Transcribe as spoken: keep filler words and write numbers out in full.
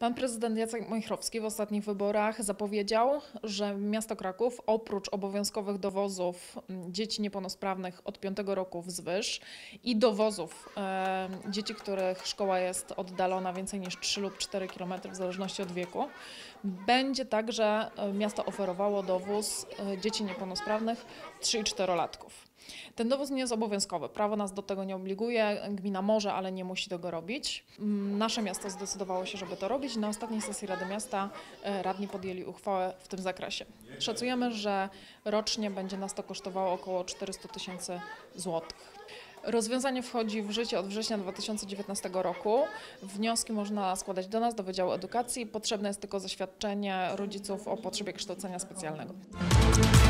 Pan prezydent Jacek Majchrowski w ostatnich wyborach zapowiedział, że miasto Kraków oprócz obowiązkowych dowozów dzieci niepełnosprawnych od piątego roku wzwyż i dowozów e, dzieci, których szkoła jest oddalona więcej niż trzy lub cztery kilometry w zależności od wieku, będzie także miasto oferowało dowóz e, dzieci niepełnosprawnych trzy- i czterolatków. Ten dowóz nie jest obowiązkowy, prawo nas do tego nie obliguje, gmina może, ale nie musi tego robić. Nasze miasto zdecydowało się, żeby to robić. Na ostatniej sesji Rady Miasta radni podjęli uchwałę w tym zakresie. Szacujemy, że rocznie będzie nas to kosztowało około czterysta tysięcy złotych. Rozwiązanie wchodzi w życie od września dwa tysiące dziewiętnastego roku. Wnioski można składać do nas, do Wydziału Edukacji. Potrzebne jest tylko zaświadczenie rodziców o potrzebie kształcenia specjalnego.